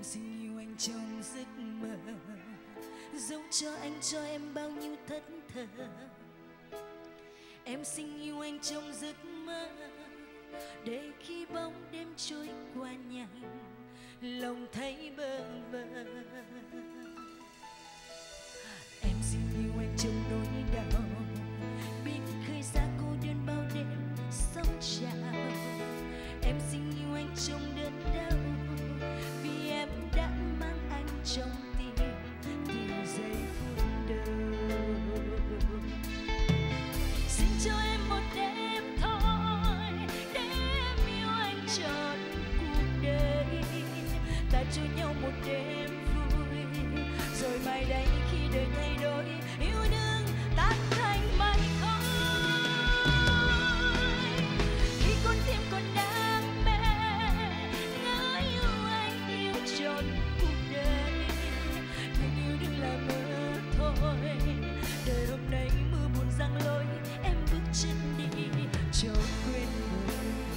xin yêu anh trong giấc mơ, dẫu cho anh cho em bao nhiêu thất thờ. Em xin yêu anh trong giấc mơ, để khi bóng đêm trôi qua nhanh, lòng thấy bơ vơ. Em xin yêu anh trong nỗi đau, biết khơi xa cô đơn bao đêm sóng trào. Em xin yêu anh trong đớn đau, vì em đã mang anh trong tim từ giây phút đầu. Xin cho em một đêm thôi, để em yêu anh trọn cuộc đời. Ta cho nhau một đêm vui, rồi mai đây khi đời thay đổi, yêu đương tan thành mây khói. Khi con tim còn đam mê, ngỡ yêu anh yêu trọn cuộc đời, nhưng yêu đương là mơ thôi. Đời hôm nay mưa buồn giăng lối, em bước chân đi cho quên người.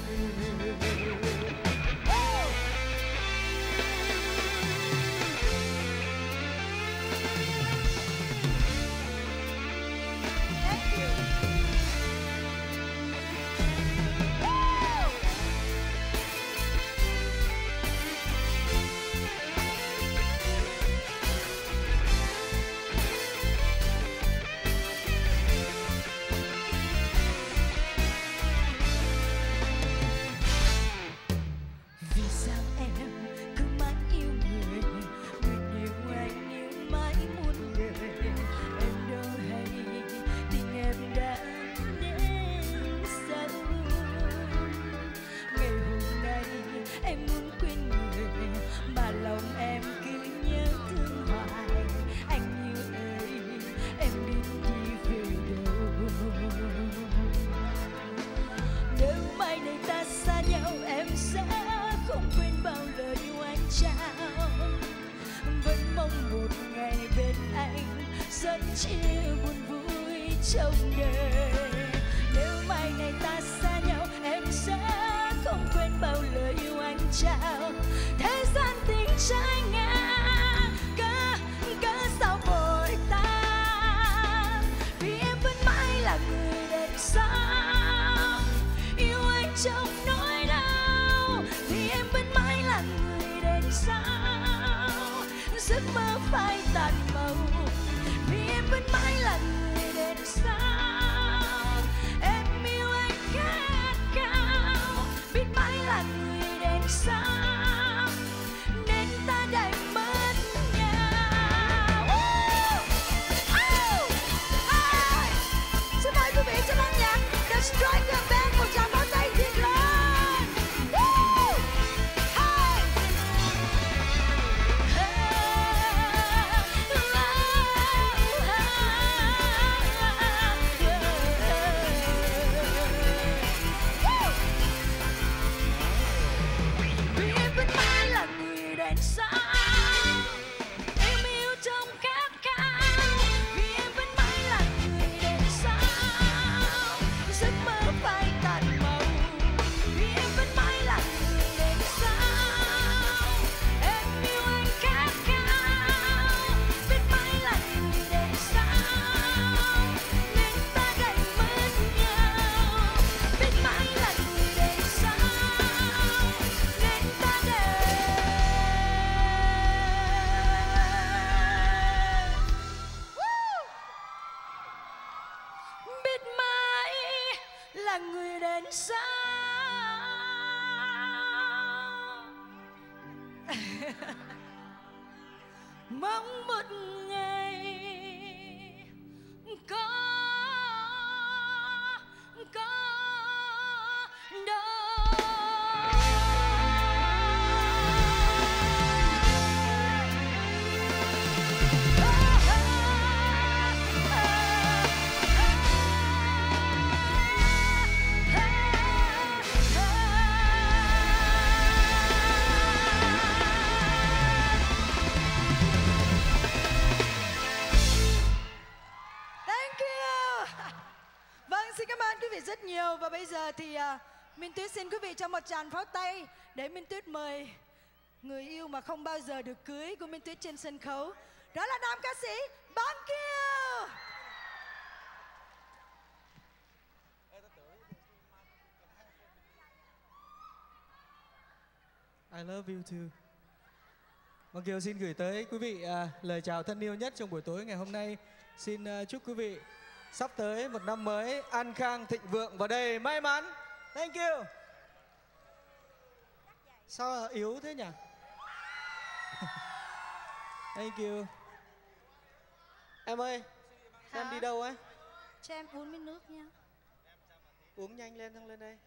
Rất chia buồn vui trong đời. Nếu mai này ta xa nhau, em sẽ không quên bao lời yêu anh trao. Thế gian tình trái ngang, cớ sao vội tan, vì em vẫn mãi là người đẹp sao. Yêu anh trong nỗi đau, vì em vẫn mãi là người đẹp sao. Giấc mơ phai tàn màu, vẫn mãi là người đẹp sao. Em yêu anh khát khao, biết mãi là người đẹp sao, nên ta đành mất nhau. Xin mời quý vị cho ban nhạc The Striker Band một tràng pháo tay thiệt lớn. Người đến sao mong một ngày có đâu. Rất nhiều. Và bây giờ thì Minh Tuyết xin quý vị cho một tràng pháo tay để Minh Tuyết mời người yêu mà không bao giờ được cưới của Minh Tuyết trên sân khấu. Đó là nam ca sĩ Bằng Kiều. I love you too. Bằng Kiều xin gửi tới quý vị lời chào thân yêu nhất trong buổi tối ngày hôm nay. Xin chúc quý vị sắp tới một năm mới an khang thịnh vượng và đầy may mắn. Thank you. Sao yếu thế nhỉ? Thank you. Em ơi, em đi đâu ấy? Cho em uống miếng nước nha. Uống nhanh lên, xong lên đây.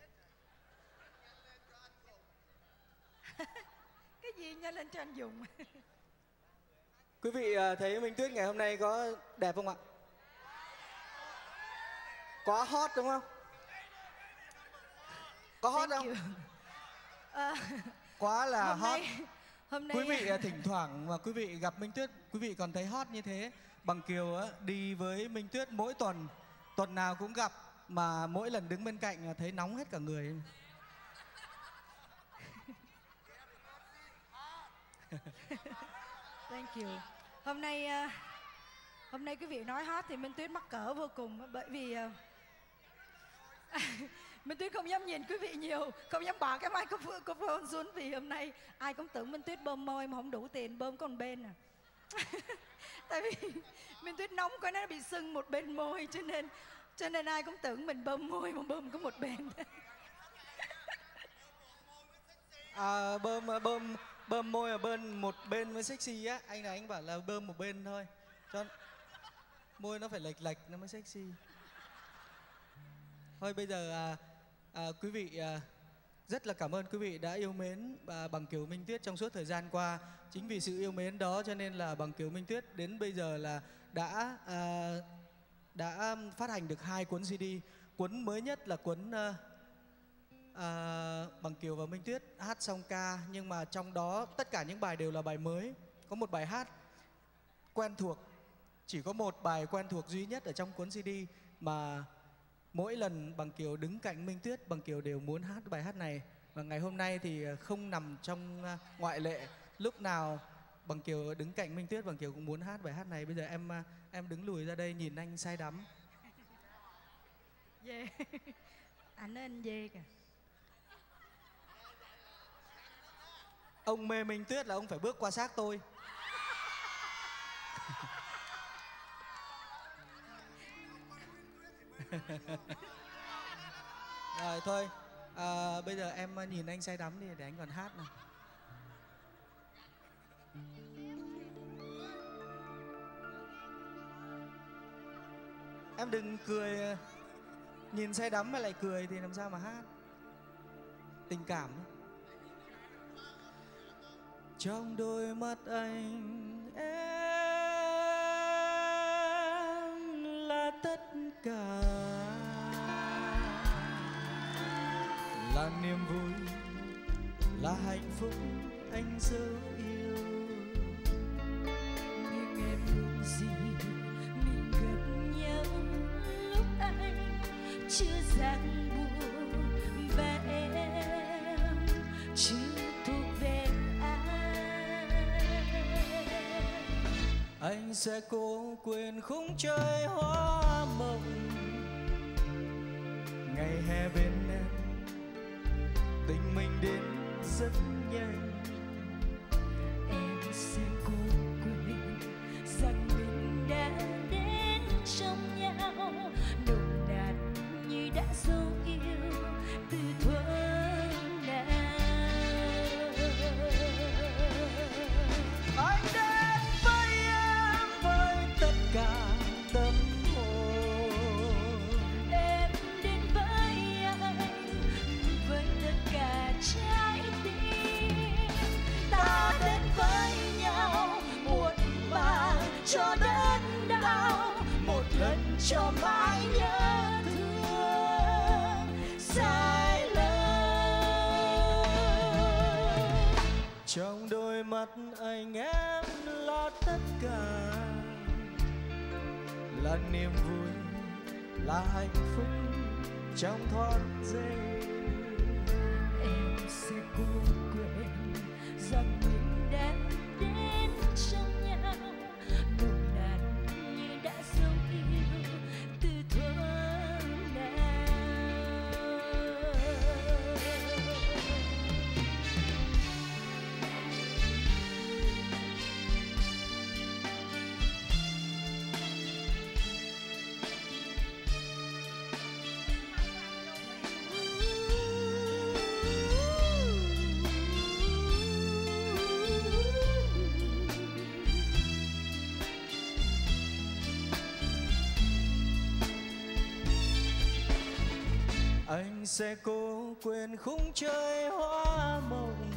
Cái gì nhanh lên cho anh dùng. Quý vị thấy Minh Tuyết ngày hôm nay có đẹp không ạ? Quá hot đúng không? Có hot không? Quá là hot. Hôm nay quý vị thỉnh thoảng mà quý vị gặp Minh Tuyết, quý vị còn thấy hot như thế. Bằng Kiều đi với Minh Tuyết mỗi tuần, tuần nào cũng gặp, mà mỗi lần đứng bên cạnh thấy nóng hết cả người. Thank you. Hôm nay quý vị nói hot thì Minh Tuyết mắc cỡ vô cùng, bởi vì Minh Tuyết không dám nhìn quý vị nhiều, không dám bỏ cái microphone xuống, vì hôm nay ai cũng tưởng Minh Tuyết bơm môi mà không đủ tiền bơm con bên à. Tại vì Minh Tuyết nóng quá nó bị sưng một bên môi, cho nên ai cũng tưởng mình bơm môi mà bơm có một bên. Bơm môi ở một bên mới sexy á. Anh này anh bảo là bơm một bên thôi, cho môi nó phải lệch lệch nó mới sexy. Thôi bây giờ quý vị rất là cảm ơn quý vị đã yêu mến Bằng Kiều Minh Tuyết trong suốt thời gian qua. Chính vì sự yêu mến đó cho nên là Bằng Kiều Minh Tuyết đến bây giờ là đã phát hành được 2 cuốn CD. Cuốn mới nhất là cuốn Bằng Kiều và Minh Tuyết hát song ca, nhưng mà trong đó tất cả những bài đều là bài mới. Có một bài hát quen thuộc, chỉ có một bài quen thuộc duy nhất ở trong cuốn CD mà mỗi lần Bằng Kiều đứng cạnh Minh Tuyết, Bằng Kiều đều muốn hát bài hát này. Và ngày hôm nay thì không nằm trong ngoại lệ. Lúc nào Bằng Kiều đứng cạnh Minh Tuyết, Bằng Kiều cũng muốn hát bài hát này. Bây giờ em đứng lùi ra đây nhìn anh say đắm. Dê. Anh nói anh dê kìa. Ông mê Minh Tuyết là ông phải bước qua xác tôi. Rồi thôi, bây giờ em nhìn anh say đắm đi để anh còn hát nào. Em đừng cười, nhìn say đắm mà lại cười thì làm sao mà hát. Tình cảm. Trong đôi mắt anh em là tất cả, là niềm vui, là hạnh phúc anh dấu yêu. Nhưng em muốn gì mình gặp nhau lúc anh chưa ràng buộc, và em chưa thuộc về anh sẽ cố quên khung trời hoa mộng. Ngày hè bên em tình mình đến rất nhanh. Em sẽ cố quên rằng mình đã đến trong nhau, nồng nàn như đã dấu yêu từ thuở nào. Anh đến với em với tất cả tâm hồn. Em đến với anh với tất cả trái tim. Ta đến với nhau một màng cho đớn đau, một lần cho mãi nhớ thương sai lầm. Trong đôi mắt anh em là tất cả, là niềm vui, là hạnh phúc trong thoáng giây. Em sẽ cố quên rằng Anh sẽ cố quên khung trời hoa mộng,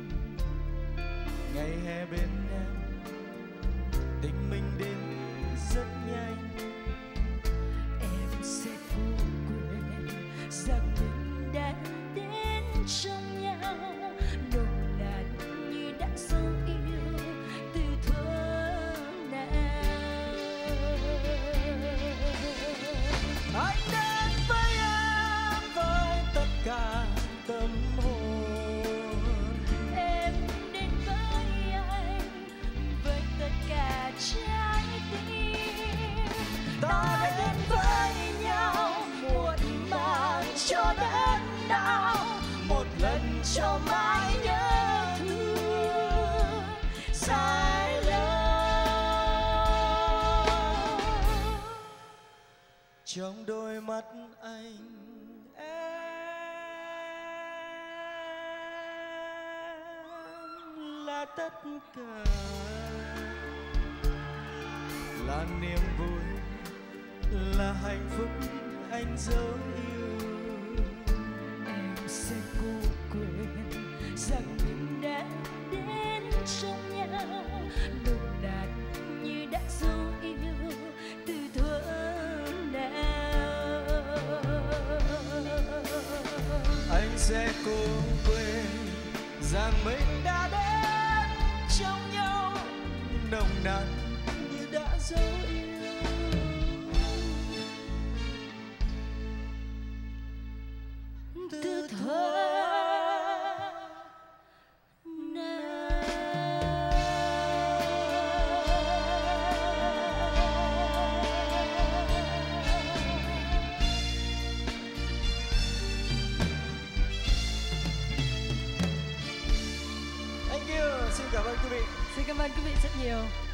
ngày hè bên em tình mình đến rất nhanh. Em sẽ cố quên rằng mình đã đến trong nhau, nồng nàn như đã dấu yêu từ thuở nào. Anh đến với em với tất cả tâm hồn, Em đến với anh với tất cả trái tim. ta đến với nhau muộn màng cho đến nào, một lần cho mãi nhớ thương dài lâu. Trong đôi mắt anh là tất cả, là niềm vui, là hạnh phúc anh dấu yêu. Em sẽ cố quên rằng mình đã đến trong nhau, nồng nàn như đã dấu yêu từ thuở nào. Anh sẽ cố quên rằng mình đã đến trong nhau, nồng nàn như đã dấu yêu. Từ thuở nào. Thank you, xin cảm ơn quý vị. Xin cảm ơn quý vị rất nhiều.